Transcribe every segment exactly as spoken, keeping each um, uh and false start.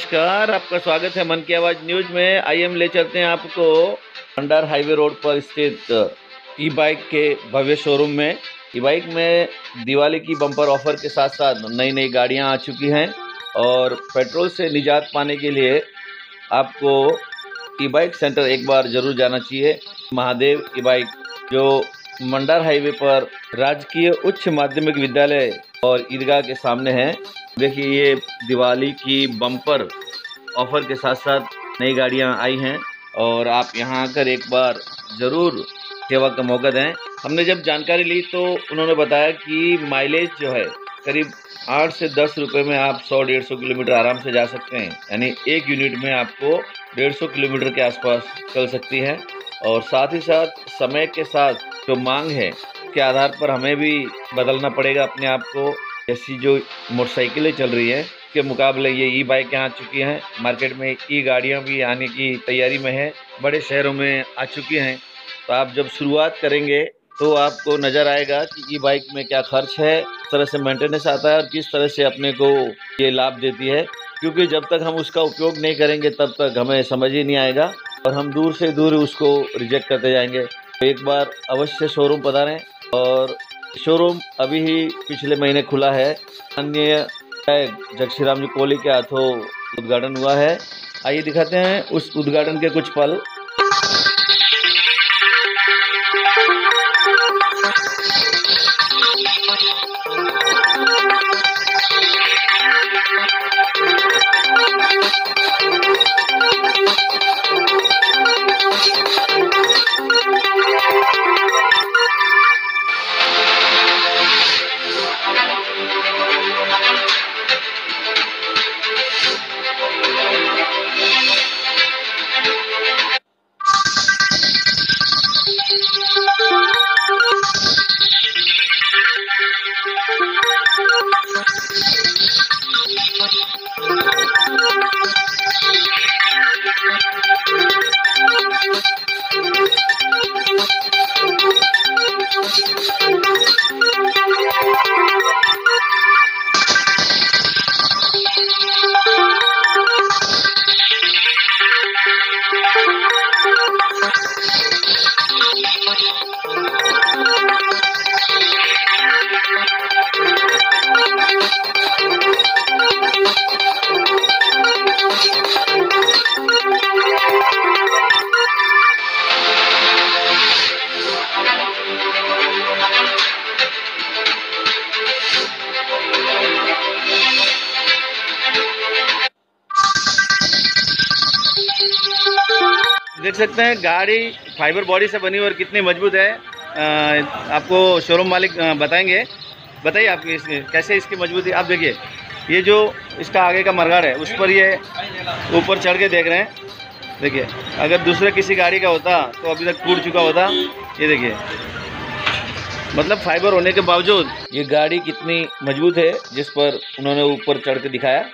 नमस्कार, आपका स्वागत है मन की आवाज़ न्यूज में। आइए हम ले चलते हैं आपको भंडार हाईवे रोड पर स्थित ई बाइक के भव्य शोरूम में। ई बाइक में दिवाली की बम्पर ऑफर के साथ साथ नई नई गाड़ियां आ चुकी हैं और पेट्रोल से निजात पाने के लिए आपको ई बाइक सेंटर एक बार जरूर जाना चाहिए। महादेव ई बाइक जो मंडार हाईवे पर राजकीय उच्च माध्यमिक विद्यालय और ईदगाह के सामने है। देखिए, ये दिवाली की बम्पर ऑफर के साथ साथ नई गाड़ियां आई हैं और आप यहां आकर एक बार ज़रूर सेवा का मौका दें। हमने जब जानकारी ली तो उन्होंने बताया कि माइलेज जो है करीब आठ से दस रुपये में आप सौ डेढ़ सौ किलोमीटर आराम से जा सकते हैं, यानी एक यूनिट में आपको डेढ़ सौ किलोमीटर के आसपास चल सकती है। और साथ ही साथ समय के साथ जो मांग है के आधार पर हमें भी बदलना पड़ेगा अपने आप को। जैसी जो मोटरसाइकिलें चल रही है के मुकाबले ये ई बाइक आ चुकी हैं। मार्केट में ई गाड़ियां भी आने की तैयारी में है, बड़े शहरों में आ चुकी हैं। तो आप जब शुरुआत करेंगे तो आपको नज़र आएगा कि ई बाइक में क्या खर्च है, किस तरह से मेंटेनेंस आता है और किस तरह से अपने को ये लाभ देती है। क्योंकि जब तक हम उसका उपयोग नहीं करेंगे तब तक हमें समझ ही नहीं आएगा और हम दूर से दूर उसको रिजेक्ट करते जाएंगे। तो एक बार अवश्य शोरूम पधारें। और शोरूम अभी ही पिछले महीने खुला है, अन्य जगश्री राम जी कोहली के हाथों उद्घाटन हुआ है। आइए दिखाते हैं उस उद्घाटन के कुछ पल। देख सकते हैं गाड़ी फाइबर बॉडी से बनी और कितनी मजबूत है। आ, आपको शोरूम मालिक बताएंगे। बताइए आप इस, कैसे इसकी मजबूती। आप देखिए, ये जो इसका आगे का मरगाड़ है उस पर ये ऊपर चढ़ के देख रहे हैं। देखिए, अगर दूसरे किसी गाड़ी का होता तो अभी तक टूट चुका होता। ये देखिए, मतलब फाइबर होने के बावजूद ये गाड़ी कितनी मजबूत है जिस पर उन्होंने ऊपर चढ़ के दिखाया।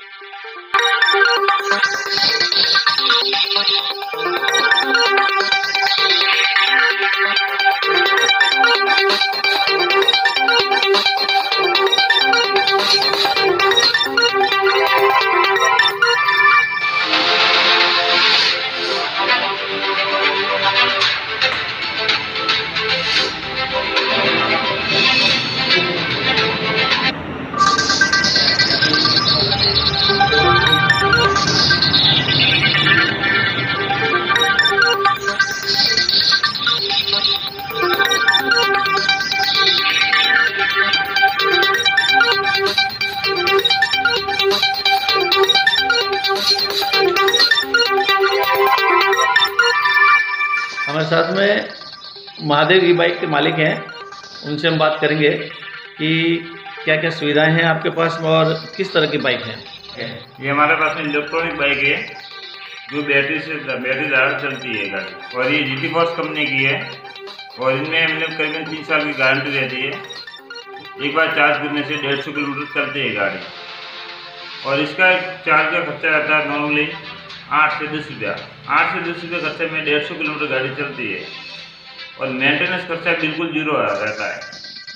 हमारे साथ में महादेव ई बाइक के मालिक हैं, उनसे हम बात करेंगे कि क्या क्या सुविधाएं हैं आपके पास और किस तरह की बाइक है। ये हमारे पास में इलेक्ट्रॉनिक बाइक है जो बैटरी से बैटरी द्वारा चलती है गाड़ी, और ये जीटी फोर्स कंपनी की है और इनमें हमने करीबन तीन साल की गारंटी रहती है। एक बार चार्ज करने से डेढ़ सौ किलोमीटर चलती है गाड़ी और इसका चार्ज का खर्चा रहता है नॉर्मली आठ से दस रुपया आठ से दस रुपये खर्चे में डेढ़ सौ किलोमीटर गाड़ी चलती है और मेंटेनेंस खर्चा बिल्कुल जीरो रहता है।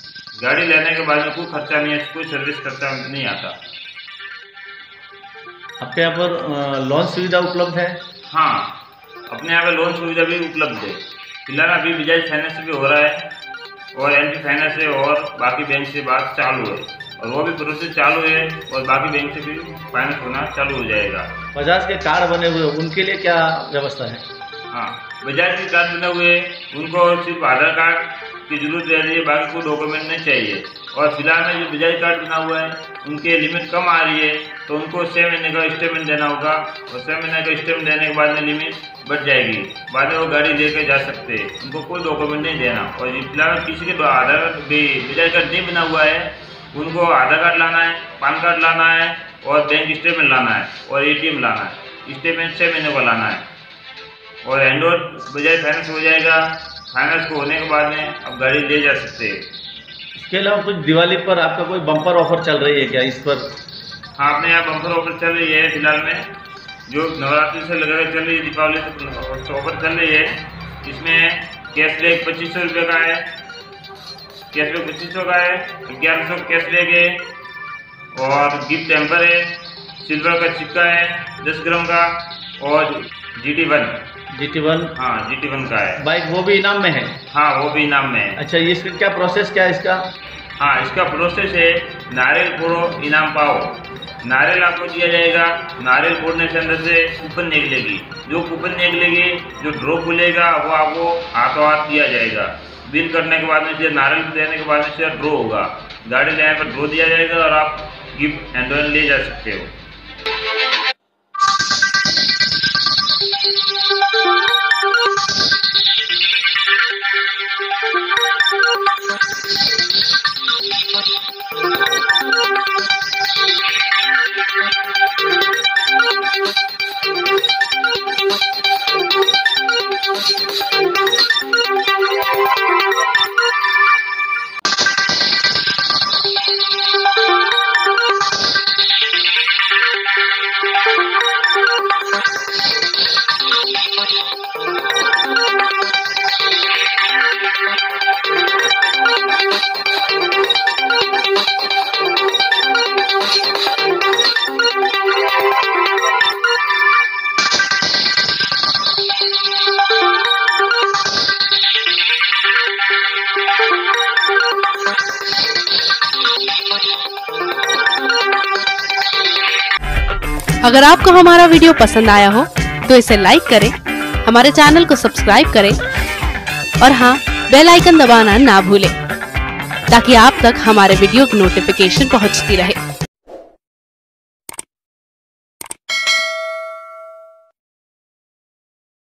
गाड़ी लेने के बाद में कोई खर्चा नहीं है, कोई सर्विस खर्चा नहीं आता। आपके यहाँ पर लोन सुविधा उपलब्ध है? हाँ, अपने यहाँ पे लोन सुविधा भी उपलब्ध है। फिलहाल अभी बजाज फाइनेंस से भी हो रहा है और एंटी फाइनेंस से और बाकी बैंक से बात चालू है और वो भी प्रोसेस चालू है और बाकी बैंक से भी फाइनेंस होना चालू हो जाएगा। बजाज के कार्ड बने हुए उनके लिए क्या व्यवस्था है? हाँ, बजाज के कार्ड बने हुए उनको सिर्फ आधार कार्ड की जरूरत रह रही है, बाकी कोई डॉक्यूमेंट नहीं चाहिए। और फिलहाल में जो बजाज कार्ड बना हुआ है उनके लिमिट कम आ रही है तो उनको छः महीने का स्टेटमेंट देना होगा और छः महीने का स्टेटमेंट देने के बाद में लिमिट बढ़ जाएगी, बाद में वो गाड़ी लेके जा सकते हैं, उनको कोई डॉक्यूमेंट नहीं देना। और फिलहाल किसी के आधार बजाज कार्ड नहीं बना हुआ है उनको आधार कार्ड लाना है, पान कार्ड लाना है और बैंक स्टेटमेंट लाना है और ए टी एम लाना है। स्टेटमेंट छः महीने का लाना है और हैंड ओवर बजाज फाइनेंस हो जाएगा। फाइनेंस को होने के बाद में अब गाड़ी ले जा सकते हैं। इसके अलावा कुछ दिवाली पर आपका कोई बम्पर ऑफर चल रही है क्या इस पर? हाँ, अपने यहाँ बम्पर ऑफर चल रही है। फिलहाल में जो नवरात्रि से लगा चल रही है, दीपावली से ऑफर चल रही है। इसमें कैशबैक पच्चीस सौ रुपये का है, कैशबैक पच्चीस सौ का है, ग्यारह सौ कैशबैक है और गिफ्ट टेम्पर है, सिल्वर का सिक्का है दस ग्राम का और G T one G T one हाँ जी टी वन का है बाइक, वो भी इनाम में है? हाँ, वो भी इनाम में है। अच्छा, ये इसका क्या प्रोसेस क्या है इसका? हाँ, इसका प्रोसेस है नारियल फोड़ो इनाम पाओ। नारियल आपको दिया जाएगा, नारियल फोड़ने से अंदर से कूपन निकलेगी, जो कूपन निकलेगी जो ड्रॉ खुलेगा वो आपको हाथों हाथ दिया जाएगा। बिल करने के बाद में से नारियल देने के बाद में से ड्रॉ होगा, गाड़ी लेने पर ड्रॉ दिया जाएगा और आप गिफ्ट हैंड ओवर ले जा सकते हो। अगर आपको हमारा वीडियो पसंद आया हो तो इसे लाइक करें, हमारे चैनल को सब्सक्राइब करें और हाँ, बेल आइकन दबाना ना भूलें ताकि आप तक हमारे वीडियो की नोटिफिकेशन पहुंचती रहे।